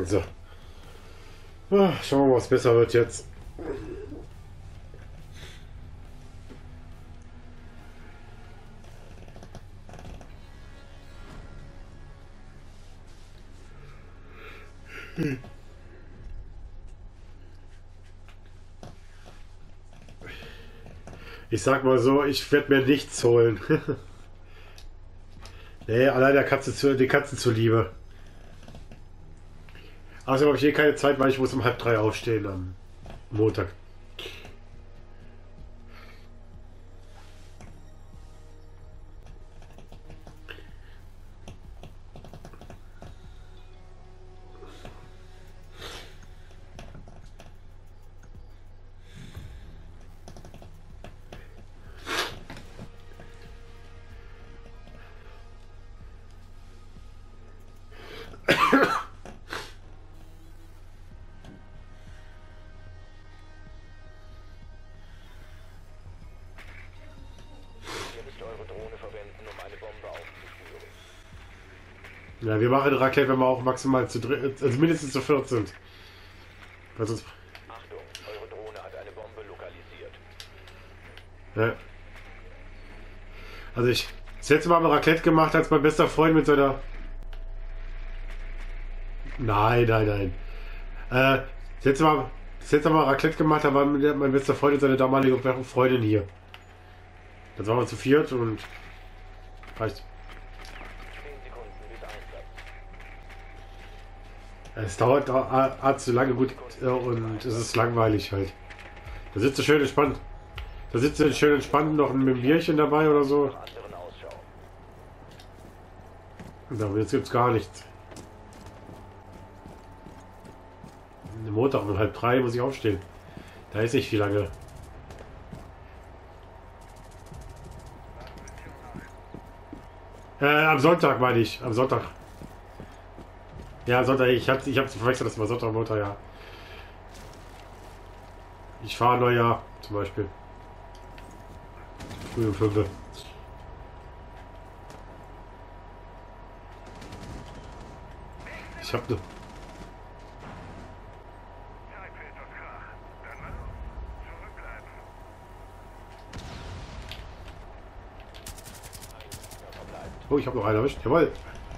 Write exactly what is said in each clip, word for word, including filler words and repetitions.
So. Ah, schauen wir mal, was besser wird jetzt. Ich sag mal so, ich werde mir nichts holen. Nee, allein der Katze zu, die Katzen zuliebe. Außerdem habe ich eh keine Zeit, weil ich muss um halb drei aufstehen am Montag. Ja, wir machen Raclette, wenn wir auch maximal zu dritt, also mindestens zu viert sind. Weil sonst... Achtung, eure Drohne hat eine Bombe lokalisiert. Ja. Also ich... Das letzte Mal haben wir Raclette gemacht, als mein bester Freund mit seiner... Nein, nein, nein. Äh, das letzte Mal, das letzte Mal Raclette gemacht, da war mein bester Freund und seine damalige Freundin hier. Jetzt waren wir zu viert und... Reicht. Es dauert a, zu lange gut äh, und es ist langweilig halt. Da sitzt du schön entspannt. Da sitzt du schön entspannt noch mit einem Bierchen dabei oder so. Aber jetzt gibt's gar nichts. Montag um halb drei muss ich aufstehen. Da ist nicht viel lange. Äh, am Sonntag meine ich. Am Sonntag. Ja, Sonntag, ich hab's, ich hab's verwechselt, das war Sonntag, Montag, ja. Ich fahre Neujahr zum Beispiel. Früh um fünf. Ich hab ne. Oh, ich hab noch einen erwischt. Jawohl.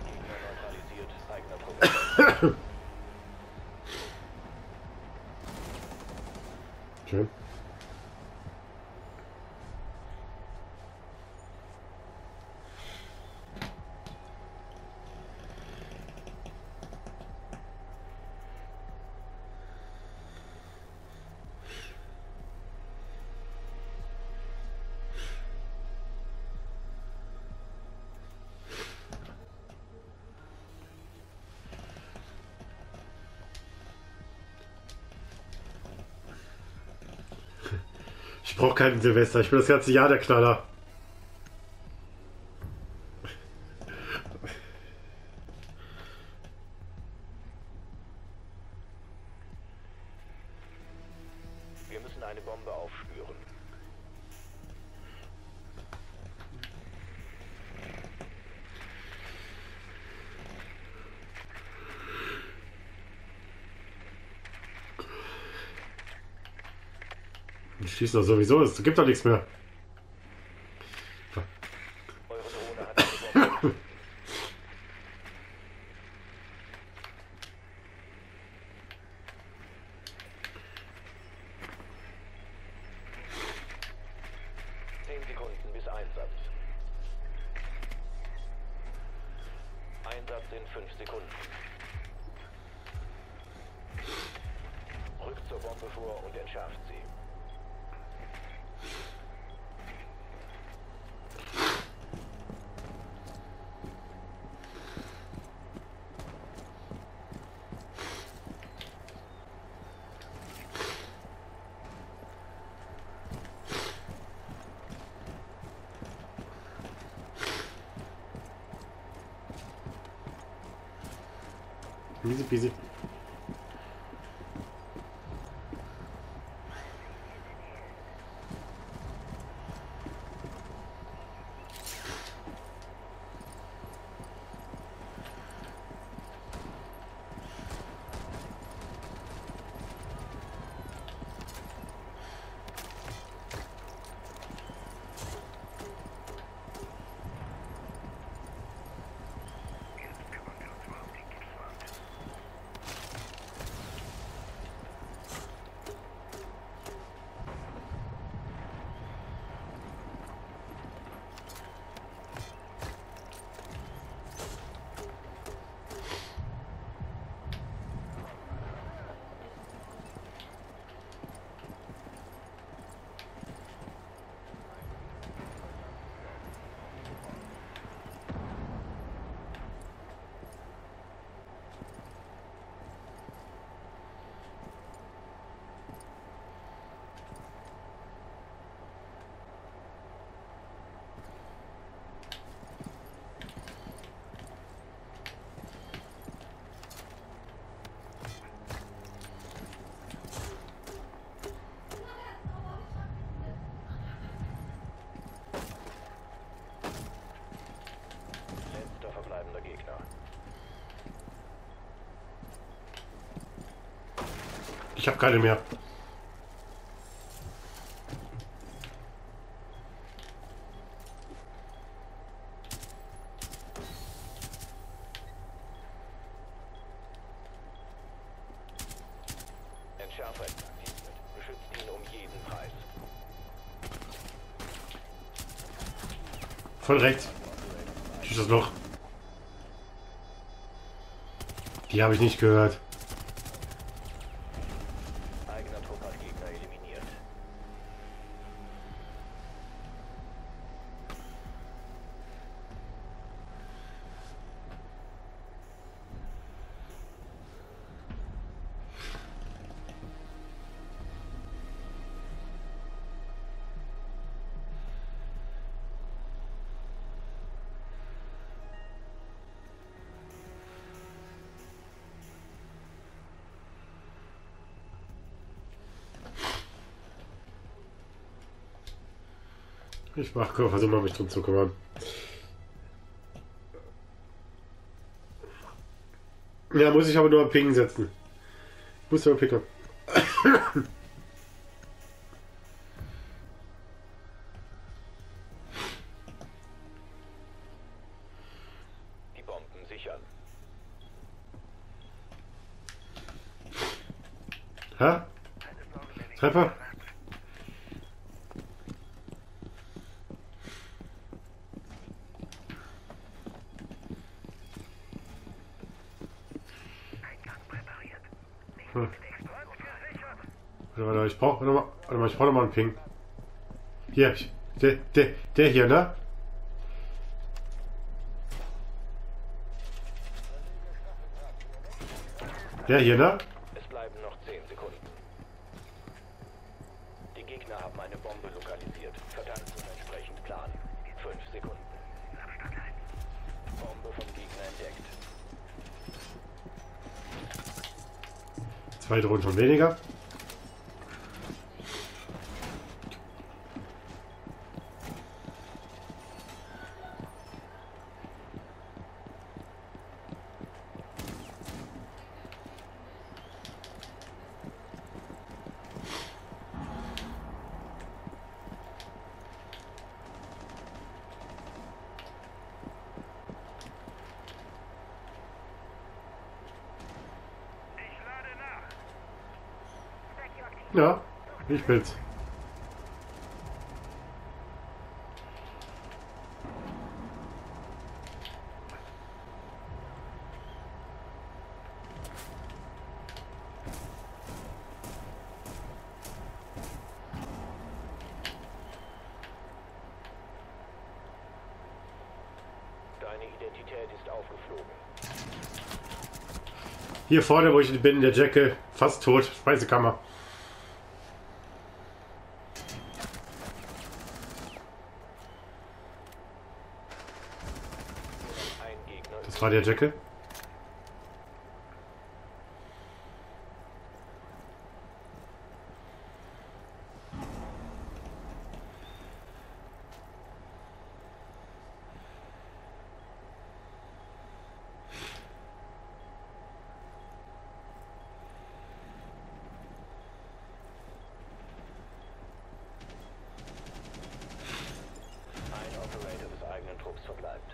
Schön. Ich brauche keinen Silvester, ich bin das ganze Jahr der Knaller. Wir müssen eine Bombe aufspüren. Ich schließe doch sowieso, es gibt doch nichts mehr. Eure Drohne hat eine Bombe. Zehn Sekunden bis Einsatz. Einsatz in fünf Sekunden. Rückt zur Bombe vor und entschärft sie. Easy peasy. Ich habe keine mehr. Entschärfer ist aktiviert. Beschützt ihn um jeden Preis. Voll rechts. Tschüss das Loch. Die habe ich nicht gehört. Eigener Trupp hat Gegner eliminiert. Ich mach, versuche mal mich drum zu kümmern. Ja, muss ich aber nur Ping setzen. Muss nur picken. Die Bomben sichern. Hä? Treffer? Hm. Warte, warte, ich brauche noch mal, warte mal, ich brauche noch mal einen Ping. Hier, ich, der, der, der hier, ne? Der hier, ne? Es bleiben noch zehn Sekunden. Die Gegner haben eine Bombe lokalisiert. Vertanzen entsprechend planen. Fünf Sekunden. Bombe vom Gegner entdeckt. Zwei Drohnen schon weniger. Ja, ich bin's. Deine Identität ist aufgeflogen. Hier vorne, wo ich bin, der Jacke, fast tot, Speisekammer. Ein Gegner Das war der Jacke. Ein Operator des eigenen Trupps verbleibt.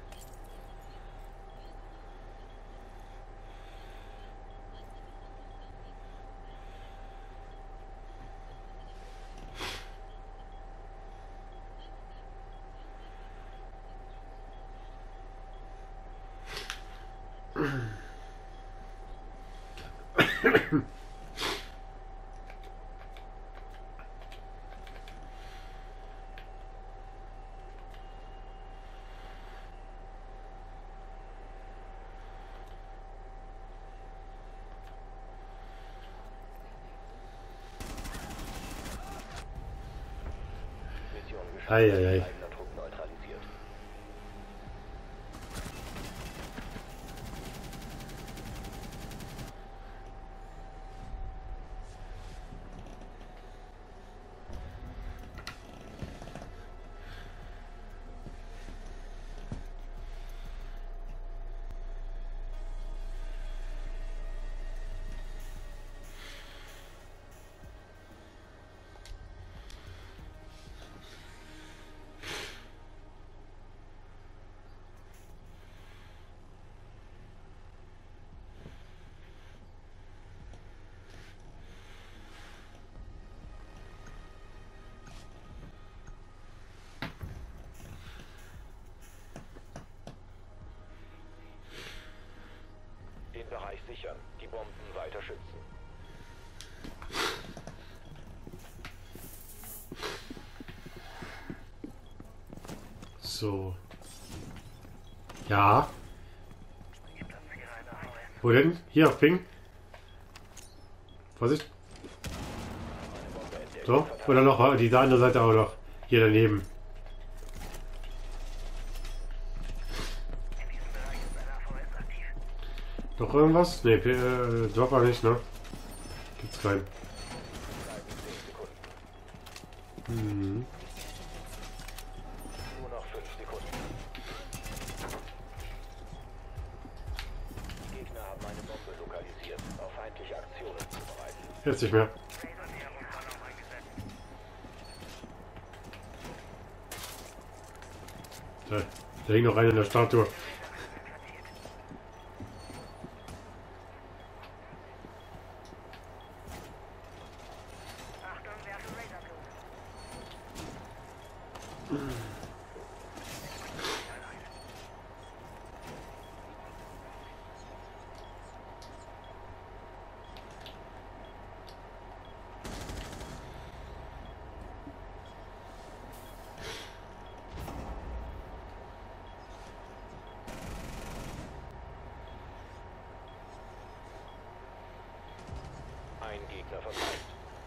Mission geschafft. Eieiei. Eigener Trupp neutralisiert. So. Ja. Wo denn? Hier auf Ping. Vorsicht. So, oder noch diese andere Seite auch noch. Hier daneben. Noch irgendwas? Ne, äh, Dropper nicht, ne? Gibt's keinen. Hm. Nur noch fünf Sekunden. Gegner haben eine Bombe lokalisiert. Auf feindliche Aktionen zubereiten. Jetzt nicht mehr. Da, da hing noch einer in der Statue. Ein Gegner verteilt.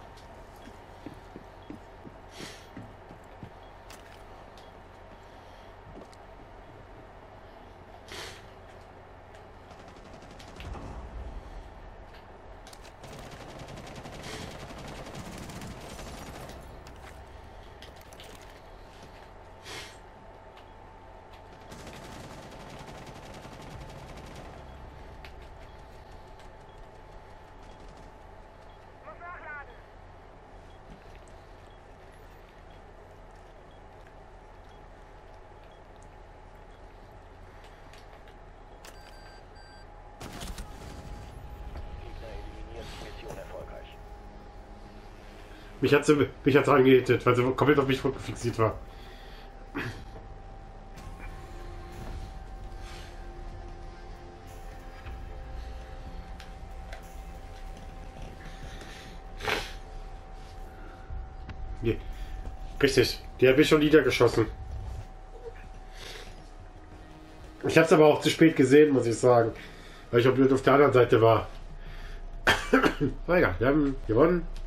Mission erfolgreich. Mich hat sie mich hat's angehittet, weil sie komplett auf mich fixiert war. Nee. Richtig, die hat mich schon niedergeschossen. Ich habe es aber auch zu spät gesehen, muss ich sagen. Weil ich auch blöd auf der anderen Seite war. Na egal, wir haben gewonnen.